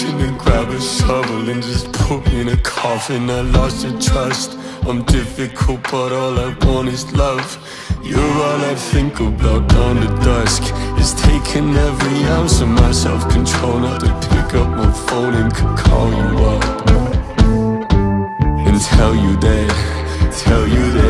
kitchen and grab a shovel and just put me in a coffin. I lost your trust, I'm difficult, but all I want is love. You're all I think about down to dusk. It's taking every ounce of my self-control not to pick up my phone and could call you up and tell you that